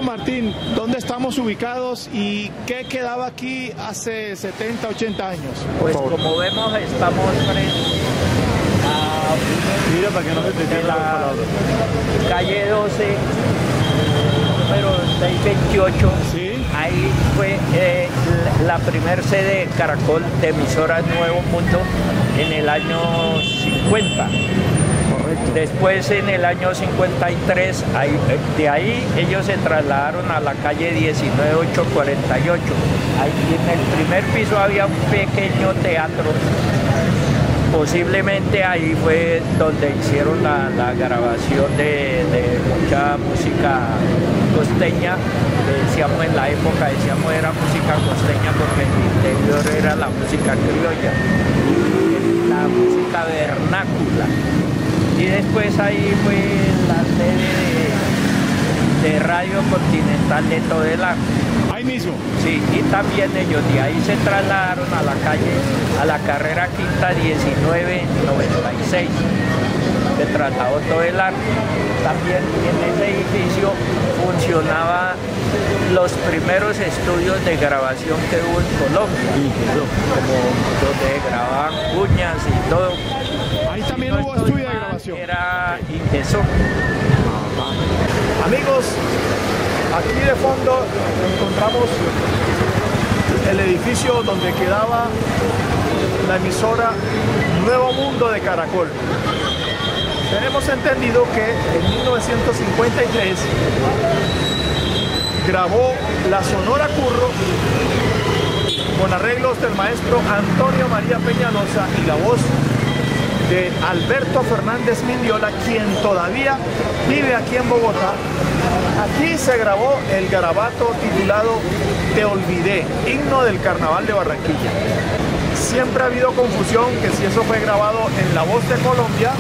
Martín, ¿dónde estamos ubicados y qué quedaba aquí hace 70, 80 años? Pues como vemos, estamos frente a Mira, para que no se te de quede la calle 12, número 628. Sí. Ahí fue la primer sede de Caracol de emisoras Nuevo Mundo en el año 50. Correcto. Después, en el año 53, de ahí ellos se trasladaron a la calle 19848. Ahí en el primer piso había un pequeño teatro. Posiblemente ahí fue donde hicieron la grabación de mucha música costeña. Decíamos en la época, decíamos era música costeña porque el interior era la música criolla, la música vernácula. Y después ahí fue la sede de Radio Continental de Todelar. Ahí mismo. Sí, y también ellos de ahí se trasladaron a la calle, a la carrera quinta 1996. Se trasladó Todelar. También en ese edificio funcionaban los primeros estudios de grabación que hubo en Colombia, como donde grababan cuñas y todo. Ahí también hubo estudio de grabación. Era Indesol. Amigos, aquí de fondo encontramos el edificio donde quedaba la emisora Nuevo Mundo de Caracol. Tenemos entendido que en 1953 grabó la Sonora Curro con arreglos del maestro Antonio María Peñalosa y la voz de Alberto Fernández Mindiola, quien todavía vive aquí en Bogotá. Aquí se grabó el garabato titulado Te Olvidé, himno del Carnaval de Barranquilla. Siempre ha habido confusión que si eso fue grabado en La Voz de Colombia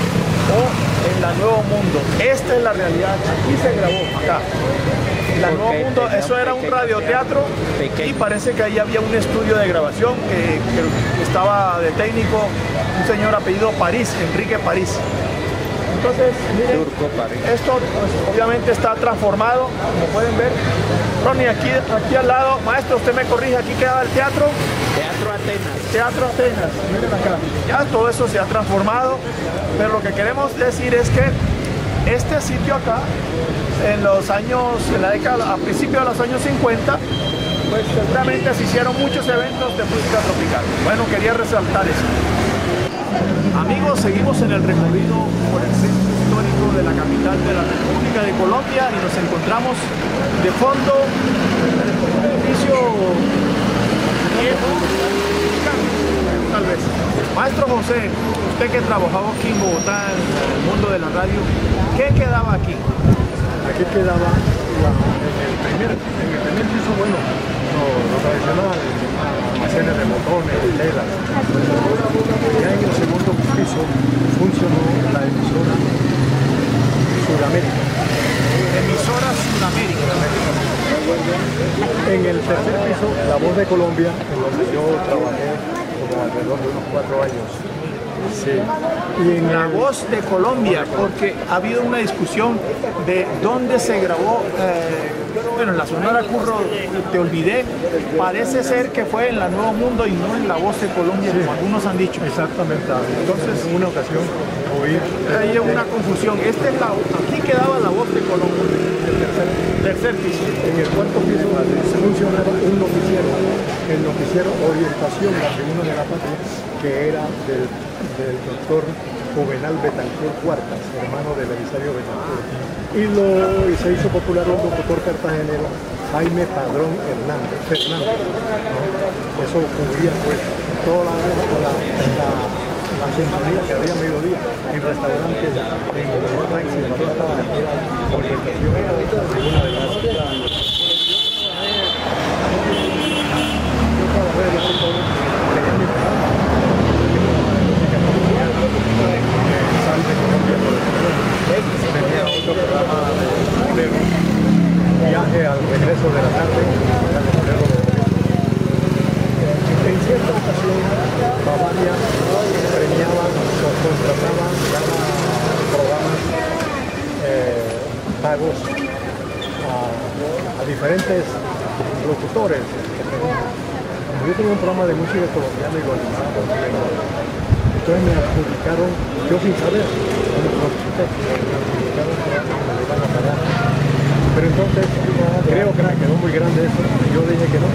o en La Nuevo Mundo. Esta es la realidad, aquí se grabó, acá. La Nuevo Mundo, eso era un radioteatro y parece que ahí había un estudio de grabación que estaba de técnico un señor apellido París, Enrique París. Entonces, miren, esto pues, obviamente está transformado, como pueden ver. Ronnie, aquí al lado, maestro, usted me corrige, aquí queda el teatro. Teatro Atenas. Teatro Atenas, miren acá. Ya todo eso se ha transformado, pero lo que queremos decir es que este sitio acá, en los años, en la década, a principios de los años 50, pues seguramente se hicieron muchos eventos de música tropical. Bueno, quería resaltar eso. Amigos, seguimos en el recorrido por el centro histórico de la capital de la República de Colombia y nos encontramos de fondo un edificio viejo, tal vez. Maestro José, usted que trabajaba aquí en Bogotá, en el mundo de la radio, ¿qué quedaba aquí? Aquí quedaba en el primer piso, bueno, lo tradicional, almacenes de botones, de telas. Ya en el segundo piso funcionó la emisora Sudamérica. Emisora Sudamérica. En el tercer piso, La Voz de Colombia, en donde yo trabajé como alrededor de unos 4 años. Sí. Y en La Voz de Colombia, porque ha habido una discusión de dónde se grabó, bueno, en la Sonora Curro, Te Olvidé, parece ser que fue en La Nuevo Mundo y no en La Voz de Colombia, como algunos han dicho. Exactamente. Entonces, en una ocasión oí... Ahí hay una confusión. Aquí quedaba La Voz de Colombia, el tercer piso. En el cuarto piso funcionaba un noticiero, el noticiero Orientación, la Tribuna de la Patria, que era del doctor Juvenal Betancourt Cuartas, hermano del emisario Betancourt. Y se hizo popular un locutor cartagenero, Jaime Padrón Fernández, ¿no? Eso cubría pues toda la sintonía que había a mediodía en restaurantes, en taxis, en Orientación, era la Tribuna de la Patria. Yo trabajé de locutor, tenía mi programa. Sal de Colombia por el tenía otro programa de viaje al regreso de la tarde, en cierta ocasión Bavaria premiaba o contrataba programas pagos a a diferentes locutores. Como yo tengo un programa de música colombiana y lo animaba por tiempo, entonces me adjudicaron, yo sin saber, me adjudicaron que me iban a pagar. Pero entonces creo que me quedó muy grande eso, y yo dije que no,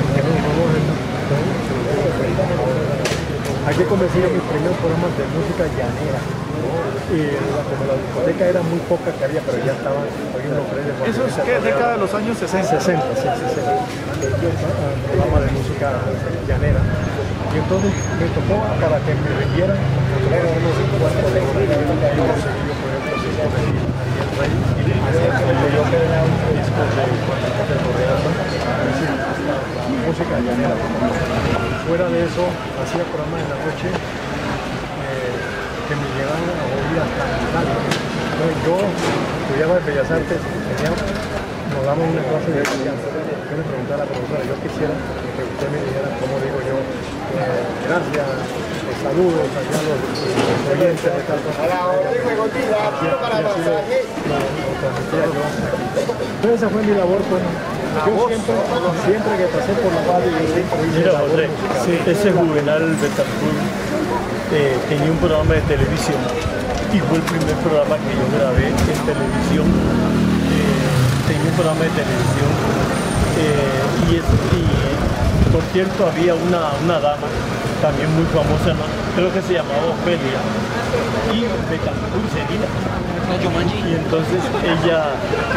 aquí comencé mis primeros programas de música llanera. Y como la discoteca era muy poca que había, pero ya estaban oyendo precios. ¿Eso es qué década de los años 60? 60, sí, 60. Programa de música llanera. Y entonces me tocó para que me vendieran unos cuantos de hora. Yo conseguí, por ejemplo, 5 de Ariel Rey. Y yo quedé en un disco de Correazo. Música llanera. Fuera de eso, hacía programas en la noche que me llevaban a oír hasta Italia. Entonces yo estudiaba en Bellas Artes, nos daban una clase de italiano. Yo le preguntaba a la profesora, yo quisiera que usted me dijera cómo digo yo, gracias, saludos allá a los oyentes de tal cosa. Entonces esa fue mi labor, pues. Yo siempre que pasé por la radio, yo siempre hice labor musical. Sí, ese Juvenal Betancourt tenía un programa de televisión y fue el primer programa que yo grabé en televisión. Tenía un programa de televisión y por cierto había una dama también muy famosa, ¿no? Creo que se llamaba Ofelia, y Betancourt sería. Y entonces ella...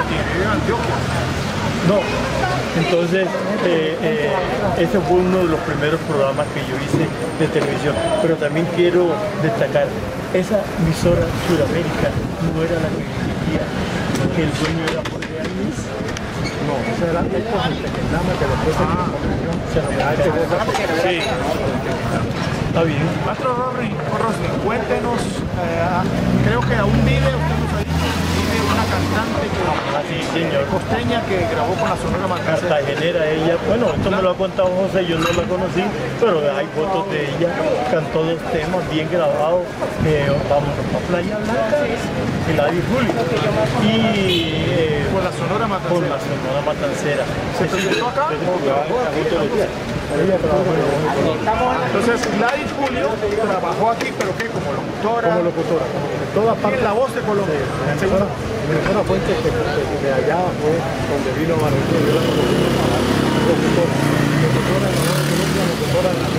No, entonces ese fue uno de los primeros programas que yo hice de televisión, pero también quiero destacar, esa emisora Suramérica no era la que existía, que el dueño era Jorge Alvis. No, esa era el Tequendama que después se nombró. Sí, está bien. Maestro Rosny, cuéntenos, creo que aún vive, usted nos ha dicho, vive una cantante costeña que grabó con la Sonora Matancera. Cartagenera ella, bueno, esto me lo ha contado José, yo no la conocí, pero hay fotos de ella, cantó 2 temas bien grabados, Vámonos para Playa Blanca, Gladys Julio, y con la Sonora Matancera. Con la Sonora Matancera. ¿Se presentó acá? Entonces Gladys Julio trabajó aquí, pero ¿qué? Como locutora. Como locutora, de todas partes. La Voz de Colombia. Emisora Fuente de allá fue donde vino a Barranquilla, yo la conocí locutora en la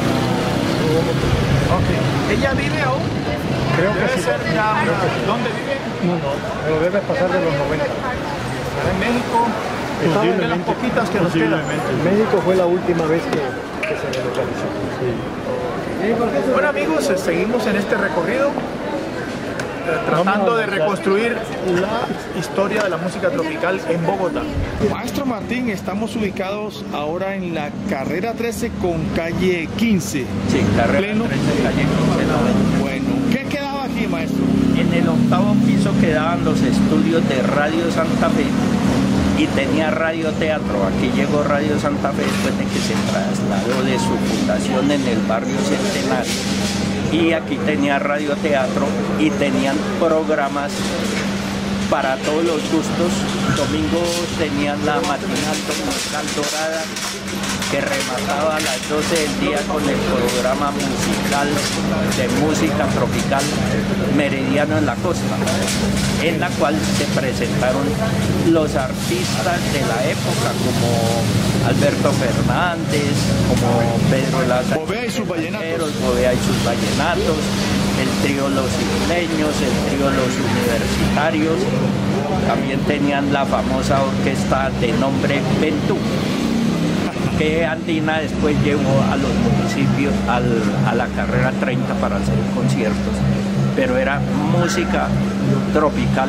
Okay. ¿Ella vive aún? Creo que debe sí. ser ya. ¿Dónde vive? No, pero debe pasar de los 90. ¿Estará en México? Estaba de las poquitas que nos quedan. México fue la última vez que se relocalizó. Sí. Bueno amigos, seguimos en este recorrido tratando de reconstruir la historia de la música tropical en Bogotá. Maestro Martín, estamos ubicados ahora en la carrera 13 con calle 15. Sí, carrera Pleno. 13, calle 15. Bueno, ¿qué quedaba aquí, maestro? En el 8º piso quedaban los estudios de Radio Santa Fe y tenía Radio Teatro. Aquí llegó Radio Santa Fe después de que se trasladó de su fundación en el barrio Centenario. Y aquí tenía Radio Teatro y tenían programas para todos los gustos. Domingos tenían la matinal dominical dorada que remataba a las 12 del día con el programa musical de música tropical Meridiano en la Costa, en la cual se presentaron los artistas de la época como Alberto Fernández, como Pedro Lázaro, Bovea y sus vallenatos. Bovea y sus vallenatos, el trío Los Isleños, el trío Los Universitarios. También tenían la famosa orquesta de nombre Ventú, que Andina después llevó a los municipios a la carrera 30 para hacer conciertos, pero era música tropical.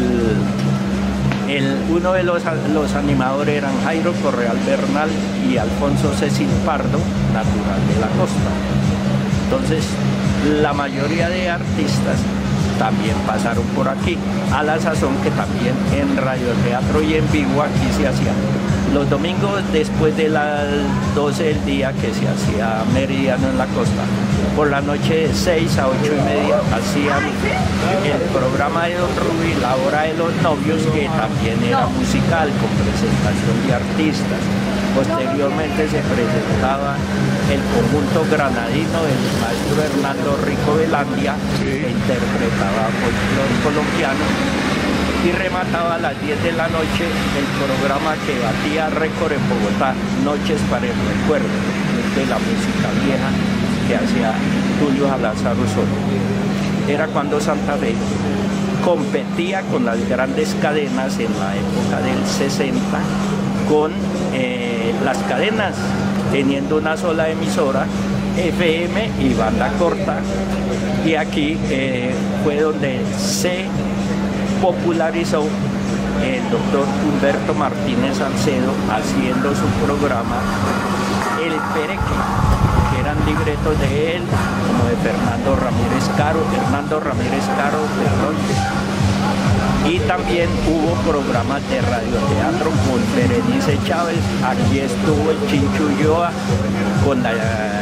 Uno de los animadores eran Jairo Correal Bernal y Alfonso Cecil Pardo, natural de la costa. Entonces la mayoría de artistas también pasaron por aquí, a la sazón que también en radioteatro y en vivo aquí se hacían los domingos después de las 12 del día, que se hacía meridiano en la costa, por la noche de 6 a 8:30 hacían el programa de Don Ruby, La Hora de los Novios, que también era musical, con presentación de artistas. Posteriormente se presentaba el conjunto granadino del maestro Hernando Rico Velandia, que interpretaba folclore colombiano, y remataba a las 10 de la noche el programa que batía récord en Bogotá, Noches para el Recuerdo, de la música vieja que hacía Tulio Salazar Osorio. Era cuando Santa Fe competía con las grandes cadenas en la época del 60, con las cadenas teniendo una sola emisora, FM y banda corta, y aquí fue donde se popularizó el doctor Humberto Martínez Salcedo haciendo su programa El Pereque, que eran libretos de él, como de Hernando Ramírez Caro, perdón. Y también hubo programas de radioteatro con Berenice Chávez. Aquí estuvo el Chincho Ulloa con la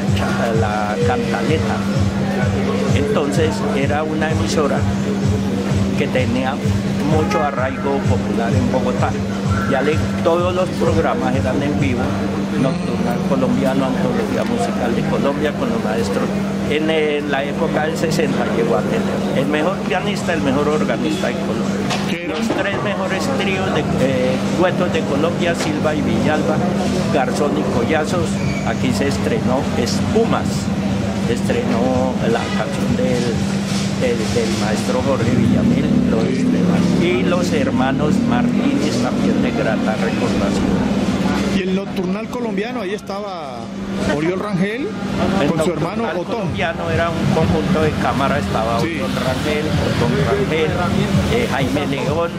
Cantaleta. Entonces era una emisora que tenía mucho arraigo popular en Bogotá. Todos los programas eran en vivo, Nocturnal Colombiano, Antología Musical de Colombia con los maestros. En la época del 60 llegó a tener el mejor pianista, el mejor organista de Colombia. Los 3 mejores tríos duetos de Colombia, Silva y Villalba, Garzón y Collazos. Aquí se estrenó Espumas, estrenó la canción del maestro Jorge Villamil, lo estrenó. Y los hermanos Martínez, también de grata recordación. Y el Nocturnal Colombiano, ahí estaba Oriol Rangel con su hermano Otón. El colombiano era un conjunto de cámara, estaba Oriol Rangel, Otón Rangel, Jaime León,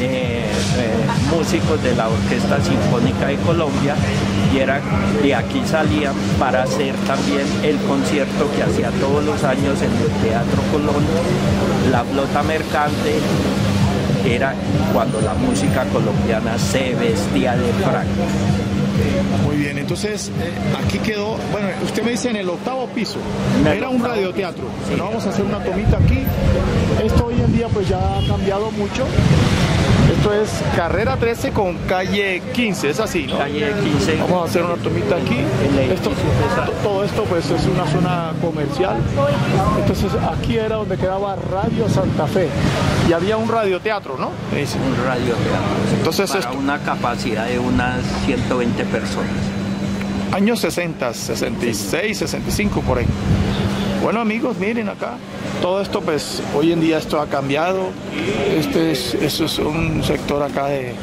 músicos de la Orquesta Sinfónica de Colombia, y de aquí salían para hacer también el concierto que hacía todos los años en el Teatro Colón, La Flota Mercante. Era cuando la música colombiana se vestía de frac. Muy bien, entonces aquí quedó, bueno, usted me dice en el 8º piso, era un radioteatro. Sí. Bueno, vamos a hacer una tomita aquí. Esto hoy en día pues ya ha cambiado mucho. Esto es carrera 13 con calle 15, es así, ¿no? Calle 15. Vamos a hacer una tomita aquí. Todo esto pues es una zona comercial. Entonces aquí era donde quedaba Radio Santa Fe. Y había un radioteatro, ¿no? Un radioteatro. Entonces para una capacidad de unas 120 personas. Años 60, 66, 65 por ahí. Bueno amigos, miren acá, todo esto pues hoy en día esto ha cambiado. Eso es un sector acá de...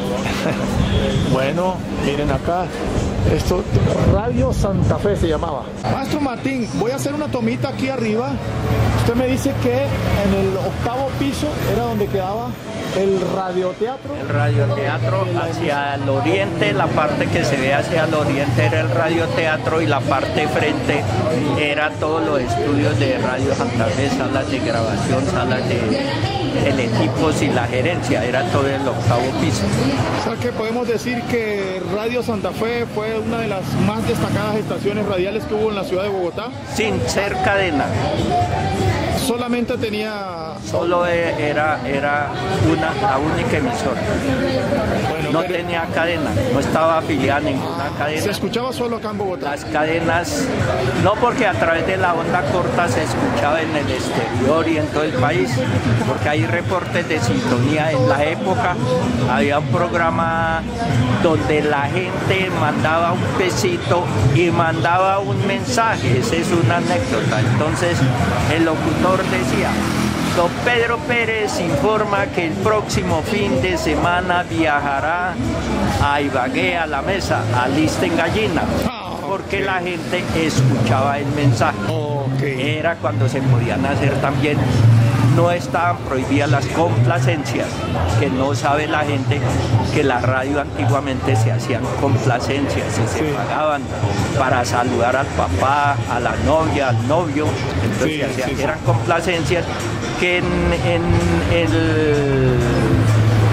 Bueno, miren acá, esto Radio Santa Fe se llamaba. Maestro Martín, voy a hacer una tomita aquí arriba. Usted me dice que en el 8º piso era donde quedaba el radioteatro. El radioteatro hacia el oriente, la parte que se ve hacia el oriente era el radioteatro, y la parte frente era todos los estudios de Radio Santa Fe, salas de grabación, salas de teletipos y la gerencia, era todo el 8º piso. O sea que podemos decir que Radio Santa Fe fue una de las más destacadas estaciones radiales que hubo en la ciudad de Bogotá. Sin ser cadena. Solamente tenía... Solo era la única emisora. Bueno, no tenía cadena, no estaba afiliada a ninguna cadena. ¿Se escuchaba solo acá en Bogotá? Las cadenas, no, porque a través de la onda corta se escuchaba en el exterior y en todo el país, porque hay reportes de sintonía. En la época había un programa donde la gente mandaba un pesito y mandaba un mensaje. Esa es una anécdota. Entonces el locutor decía: don Pedro Pérez informa que el próximo fin de semana viajará a Ibagué, a la mesa, alisten gallina, porque la gente escuchaba el mensaje. Era cuando se podían hacer también, no estaban prohibidas las complacencias, que no sabe la gente que la radio antiguamente se hacían complacencias y se pagaban para saludar al papá, a la novia, al novio. Entonces eran complacencias que en el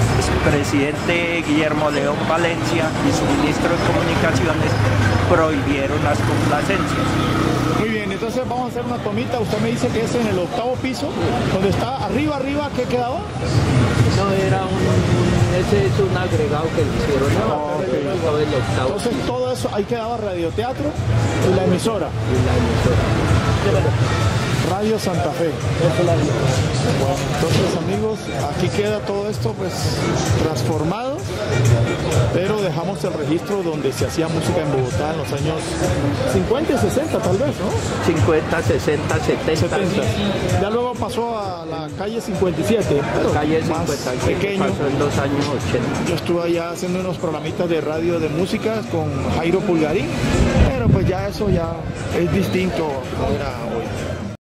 presidente Guillermo León Valencia y su ministro de Comunicaciones prohibieron las complacencias. Muy bien, entonces vamos a hacer una tomita. Usted me dice que es en el 8º piso, donde está arriba, ¿qué quedaba? No, ese es un agregado que le hicieron todo el 8º. Entonces todo eso, ahí quedaba radioteatro y la emisora. Radio Santa Fe. Bueno, entonces amigos, aquí queda todo esto pues transformado, pero dejamos el registro donde se hacía música en Bogotá en los años 50 y 60 tal vez, ¿no? 50, 60, 70. Ya luego pasó a la calle 57, pero Calle más 57 pequeño. pasó en los años 80. Yo estuve allá haciendo unos programitas de radio de música con Jairo Pulgarín, pero pues ya eso ya es distinto a como era hoy.